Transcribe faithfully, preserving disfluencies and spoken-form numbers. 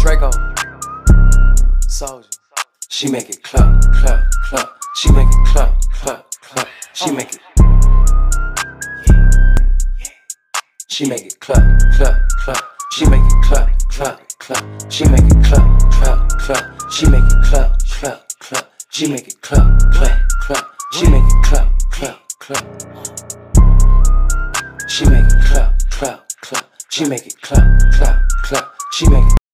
Draco, Soldier. She make it clap, clap, clap. She make it clap, clap, clap. She make it. She make it clap, clap, clap. She make it clap, clap, clap. She make it clap, clap, clap. She make it clap, clap, clap. She make it clap, clap, clap. She make it clap, clap, clap. She make it clap, clap, clap. She make it clap, clap, clap. She make it